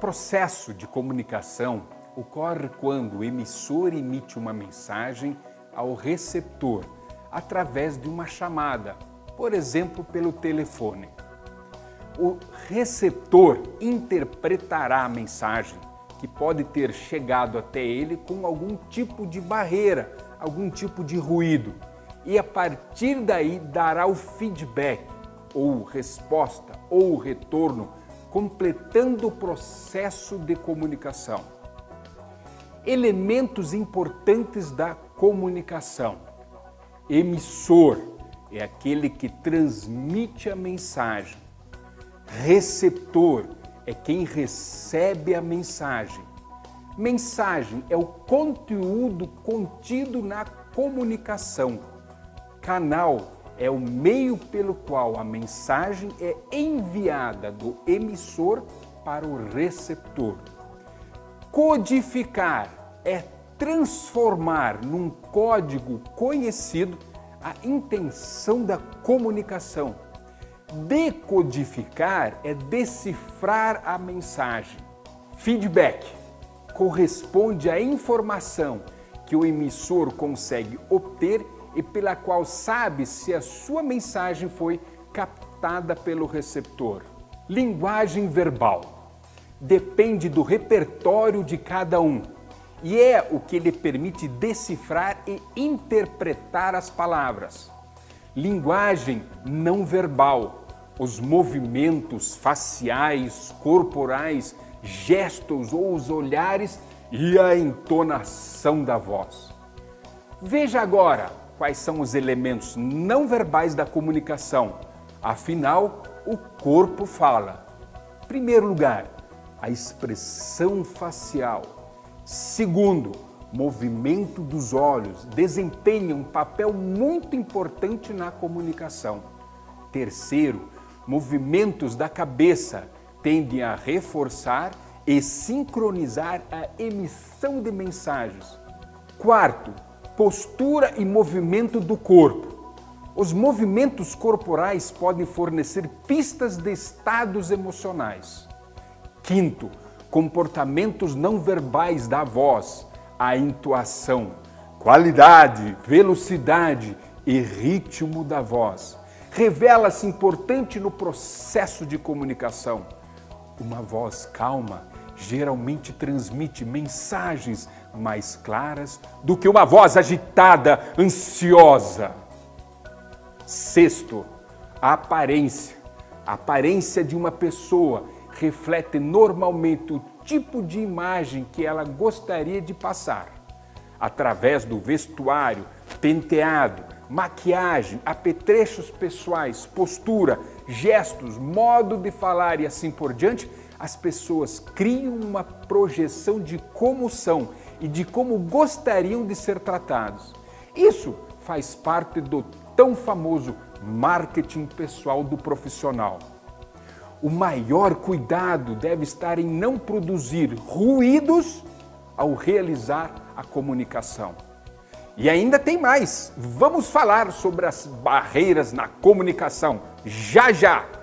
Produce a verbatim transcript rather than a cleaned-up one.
processo de comunicação ocorre quando o emissor emite uma mensagem ao receptor através de uma chamada, por exemplo, pelo telefone. O receptor interpretará a mensagem, que pode ter chegado até ele com algum tipo de barreira, algum tipo de ruído, e a partir daí dará o feedback, ou resposta, ou retorno, completando o processo de comunicação. Elementos importantes da comunicação. Emissor é aquele que transmite a mensagem. Receptor é quem recebe a mensagem. Mensagem é o conteúdo contido na comunicação. Canal é o meio pelo qual a mensagem é enviada do emissor para o receptor. Codificar é transformar num código conhecido a intenção da comunicação. Decodificar é decifrar a mensagem. Feedback corresponde à informação que o emissor consegue obter e pela qual sabe se a sua mensagem foi captada pelo receptor. Linguagem verbal depende do repertório de cada um e é o que lhe permite decifrar e interpretar as palavras. Linguagem não verbal, os movimentos faciais, corporais, gestos ou os olhares e a entonação da voz. Veja agora quais são os elementos não verbais da comunicação. Afinal, o corpo fala. Em primeiro lugar, a expressão facial. Segundo, movimento dos olhos desempenha um papel muito importante na comunicação. Terceiro, movimentos da cabeça tendem a reforçar e sincronizar a emissão de mensagens. Quarto, postura e movimento do corpo. Os movimentos corporais podem fornecer pistas de estados emocionais. Quinto, comportamentos não verbais da voz, a entoação, qualidade, velocidade e ritmo da voz. Revela-se importante no processo de comunicação. Uma voz calma geralmente transmite mensagens mais claras do que uma voz agitada, ansiosa. Sexto, a aparência. A aparência de uma pessoa reflete normalmente o tipo de imagem que ela gostaria de passar. Através do vestuário, penteado, maquiagem, apetrechos pessoais, postura, gestos, modo de falar e assim por diante, as pessoas criam uma projeção de como são e de como gostariam de ser tratados. Isso faz parte do tão famoso marketing pessoal do profissional. O maior cuidado deve estar em não produzir ruídos ao realizar a comunicação. E ainda tem mais. Vamos falar sobre as barreiras na comunicação já já!